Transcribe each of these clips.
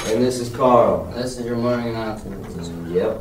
And this is Carl. This is your morning announcements. Yep.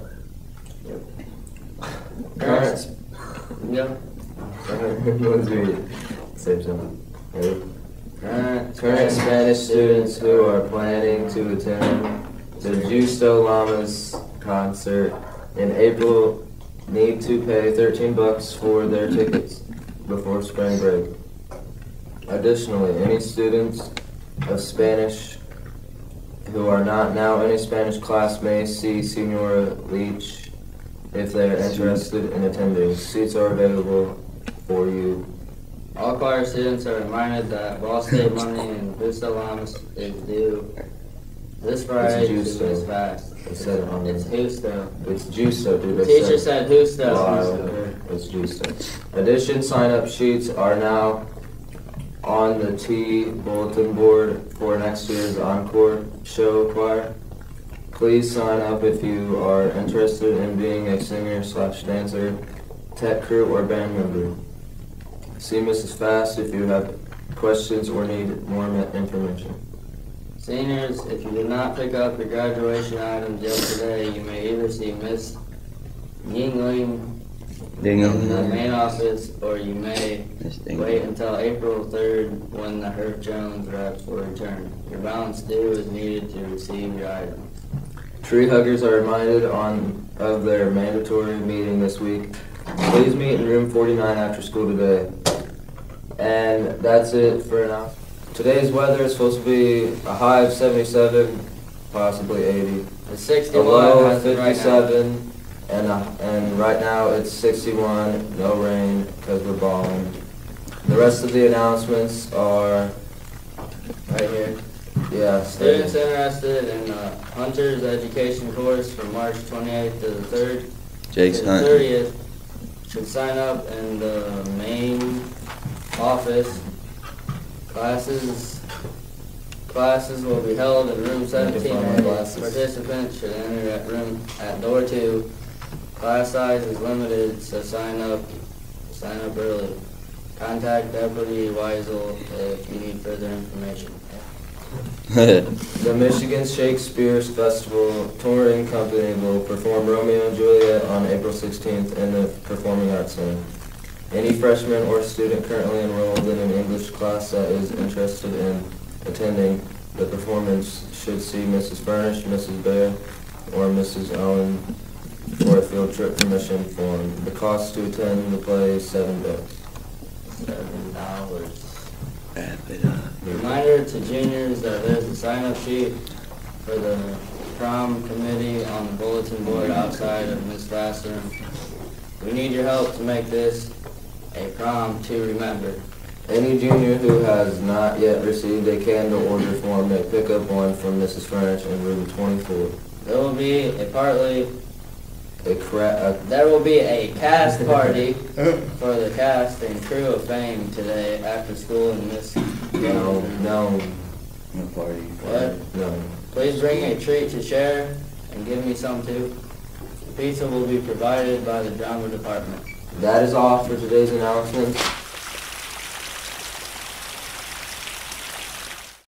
Current. Yep. Let's read it. Same something. Ready? Current Spanish students who are planning to attend the Justo Llamas concert in April need to pay $13 for their tickets before spring break. Additionally, any students of Spanish who are not now in a Spanish class may see Senora Leach if they are interested in attending. Seats are available for you. All choir students are reminded that Ball State money in Justo Llamas is due this Friday to Miss Fast. It said it on there. It's Justo. It's Justo, dude. The teacher said Justo. Wow, it's Justo. Addition sign-up sheets are now on the T bulletin board for next year's Encore Show choir. Please sign up if you are interested in being a singer/dancer, tech crew, or band member. See Mrs. Fast if you have questions or need more information. Seniors, if you did not pick up your graduation items yesterday, you may either see Miss Yingling in the main office, or you may wait until April 3rd when the Herb Jones reps will return. Your balance due is needed to receive your items. Tree huggers are reminded of their mandatory meeting this week. Please meet in room 49 after school today. And that's it for now. Today's weather is supposed to be a high of 77, possibly 80. It's A 61 low of as of right now. 57, and right now it's 61, no rain because we're balling. The rest of the announcements are Right here. yeah. Students interested in the Hunter's Education course from March 28th to the 3rd Jake's to the Hunt. 30th should sign up in the main office. Classes will be held in room 17. Participants should enter at door 2. Class size is limited, so sign up early. Contact Deputy Weisel if you need further information. The Michigan Shakespeare Festival Touring Company will perform Romeo and Juliet on April 16th in the Performing Arts Center. Any freshman or student currently enrolled in an English class that is interested in attending the performance should see Mrs. Furnish, Mrs. Bear, or Mrs. Owen for a field trip permission form. The cost to attend the play is $7. $7. Reminder to juniors that there's a sign-up sheet for the prom committee on the bulletin board outside of Miss Fast's room. We need your help to make this a prom to remember. Any junior who has not yet received a candle order form may pick up one from Mrs. Furnish in room 24. There will be a cast party for the cast and crew of Fame today after school in Miss. No. No party. What? No. Please bring a treat to share and give me some too. Pizza will be provided by the drama department. That is all for today's announcements.